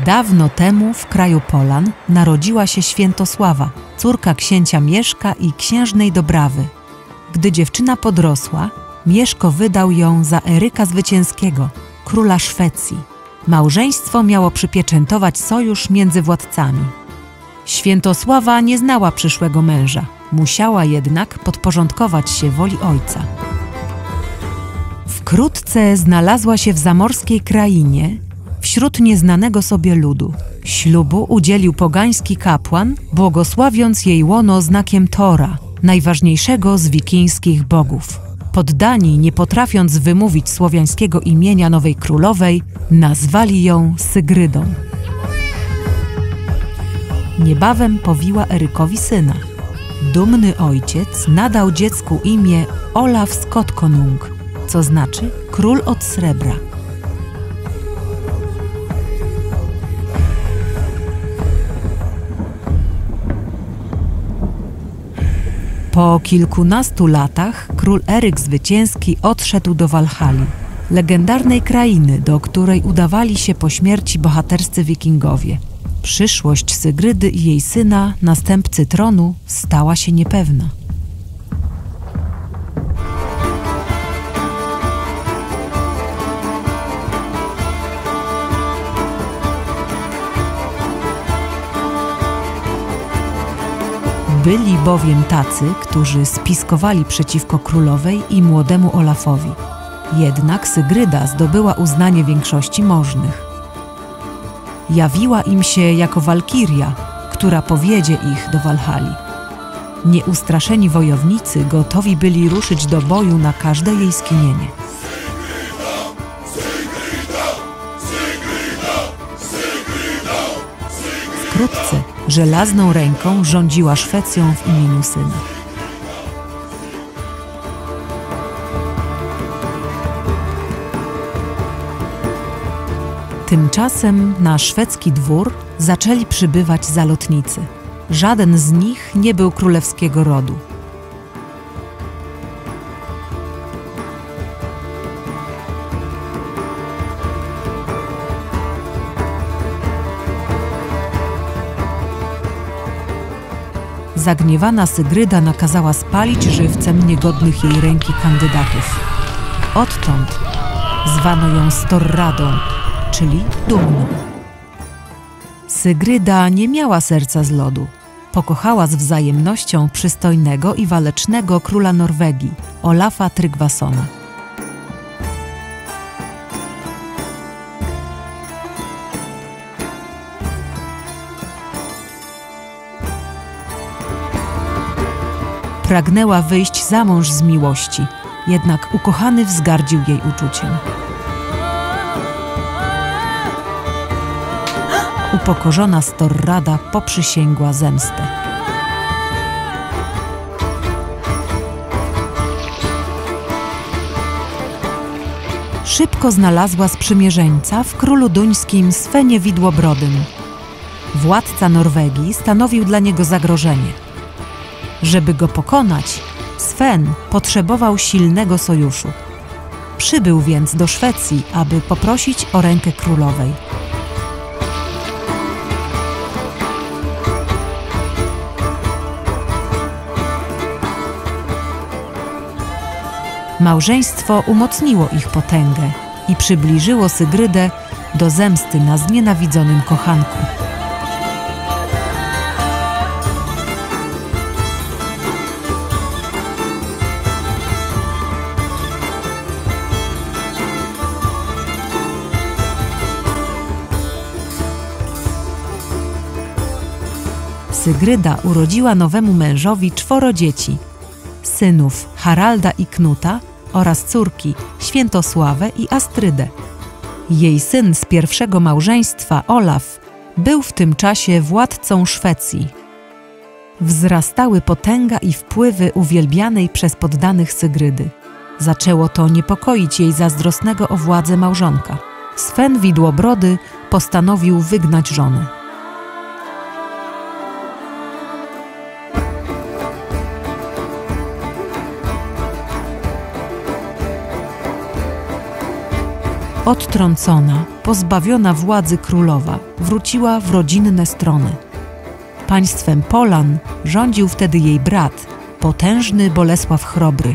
Dawno temu w kraju Polan narodziła się Świętosława, córka księcia Mieszka i księżnej Dobrawy. Gdy dziewczyna podrosła, Mieszko wydał ją za Eryka Zwycięskiego, króla Szwecji. Małżeństwo miało przypieczętować sojusz między władcami. Świętosława nie znała przyszłego męża, musiała jednak podporządkować się woli ojca. Wkrótce znalazła się w zamorskiej krainie, wśród nieznanego sobie ludu. Ślubu udzielił pogański kapłan, błogosławiąc jej łono znakiem Tora, najważniejszego z wikińskich bogów. Poddani, nie potrafiąc wymówić słowiańskiego imienia nowej królowej, nazwali ją Sygrydą. Niebawem powiła Erykowi syna. Dumny ojciec nadał dziecku imię Olaf Skotkonung, co znaczy król od srebra. Po kilkunastu latach król Eryk Zwycięski odszedł do Walhali, legendarnej krainy, do której udawali się po śmierci bohaterscy wikingowie. Przyszłość Sygrydy i jej syna, następcy tronu, stała się niepewna. Byli bowiem tacy, którzy spiskowali przeciwko królowej i młodemu Olafowi. Jednak Sygryda zdobyła uznanie większości możnych. Jawiła im się jako walkiria, która powiedzie ich do Walhali. Nieustraszeni wojownicy gotowi byli ruszyć do boju na każde jej skinienie. Wkrótce żelazną ręką rządziła Szwecją w imieniu syna. Tymczasem na szwedzki dwór zaczęli przybywać zalotnicy. Żaden z nich nie był królewskiego rodu. Zagniewana Sygryda nakazała spalić żywcem niegodnych jej ręki kandydatów. Odtąd zwano ją Storradą, czyli dumną. Sygryda nie miała serca z lodu. Pokochała z wzajemnością przystojnego i walecznego króla Norwegii, Olafa Tryggvasona. Pragnęła wyjść za mąż z miłości, jednak ukochany wzgardził jej uczuciem. Upokorzona Storrada poprzysięgła zemstę. Szybko znalazła sprzymierzeńca w królu duńskim Svenie Widłobrodym. Władca Norwegii stanowił dla niego zagrożenie. Żeby go pokonać, Sven potrzebował silnego sojuszu. Przybył więc do Szwecji, aby poprosić o rękę królowej. Małżeństwo umocniło ich potęgę i przybliżyło Sygrydę do zemsty na znienawidzonym kochanku. Sygryda urodziła nowemu mężowi 4 dzieci: synów Haralda i Knuta oraz córki Świętosławę i Astrydę. Jej syn z pierwszego małżeństwa, Olaf, był w tym czasie władcą Szwecji. Wzrastały potęga i wpływy uwielbianej przez poddanych Sygrydy. Zaczęło to niepokoić jej zazdrosnego o władzę małżonka. Sven Widłobrody postanowił wygnać żonę. Odtrącona, pozbawiona władzy królowa wróciła w rodzinne strony. Państwem Polan rządził wtedy jej brat, potężny Bolesław Chrobry.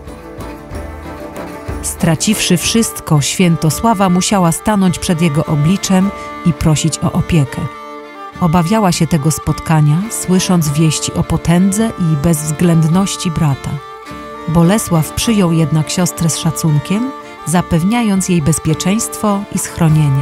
Straciwszy wszystko, Świętosława musiała stanąć przed jego obliczem i prosić o opiekę. Obawiała się tego spotkania, słysząc wieści o potędze i bezwzględności brata. Bolesław przyjął jednak siostrę z szacunkiem, zapewniając jej bezpieczeństwo i schronienie.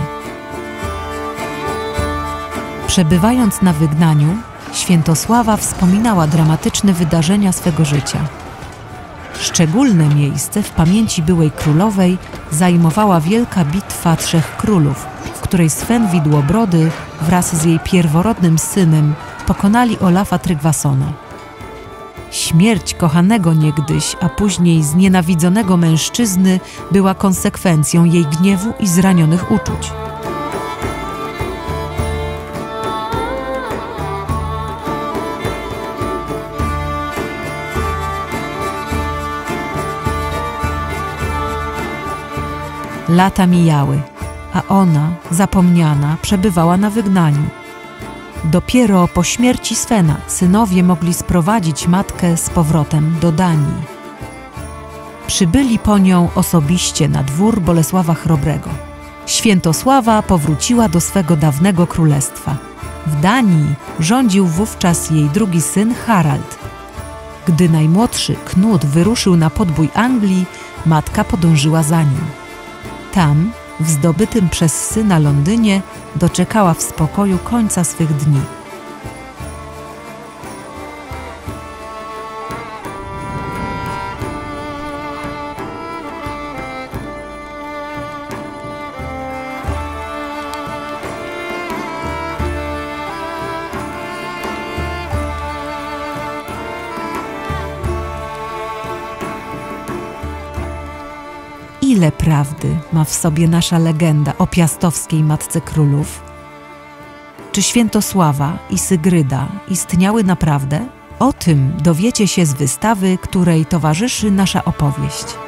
Przebywając na wygnaniu, Świętosława wspominała dramatyczne wydarzenia swego życia. Szczególne miejsce w pamięci byłej królowej zajmowała wielka bitwa Trzech Królów, w której Sven Widłobrody wraz z jej pierworodnym synem pokonali Olafa Trygvasona. Śmierć kochanego niegdyś, a później znienawidzonego mężczyzny była konsekwencją jej gniewu i zranionych uczuć. Lata mijały, a ona, zapomniana, przebywała na wygnaniu. Dopiero po śmierci Svena synowie mogli sprowadzić matkę z powrotem do Danii. Przybyli po nią osobiście na dwór Bolesława Chrobrego. Świętosława powróciła do swego dawnego królestwa. W Danii rządził wówczas jej drugi syn Harald. Gdy najmłodszy Knut wyruszył na podbój Anglii, matka podążyła za nim. Tam, w zdobytym przez syna Londynie, doczekała w spokoju końca swych dni. Ile prawdy ma w sobie nasza legenda o piastowskiej matce królów? Czy Świętosława i Sygryda istniały naprawdę? O tym dowiecie się z wystawy, której towarzyszy nasza opowieść.